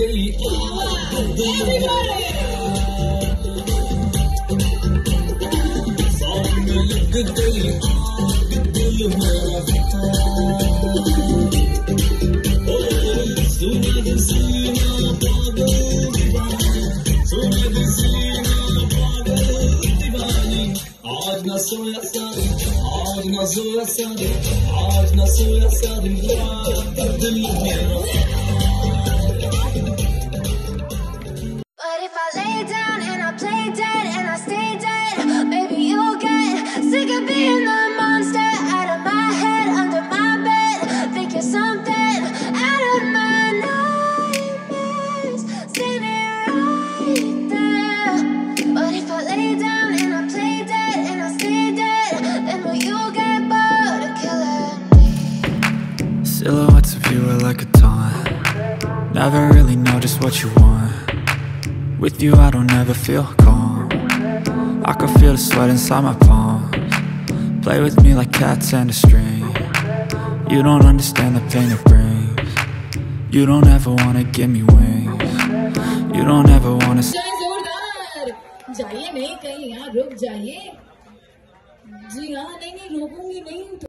गई सावन में लग गई आग दिल मेरा सुना सीना पागल दीवानी सुना सीना पागल दीवानी आज न सोया सारी आज न सोया सारी आज न सोया सारी दिल मेरा But if I lay down and I play dead and I stay dead, maybe you'll get sick of being the monster out of my head, under my bed. Think you're something out of my nightmares, standing right there. But if I lay down and I play dead and I stay dead, then will you get bored of killing me? Silhouettes of you are like a taunt. Never really know just what you want. With you I don't ever feel calm. I can feel the sweat inside my palms. Play with me like cats and a string. You don't understand the pain it brings. You don't ever wanna give me wings. You don't ever wanna जाइए नहीं कहीं यहाँ रुक जाइए जी हाँ नहीं रोकूंगी नहीं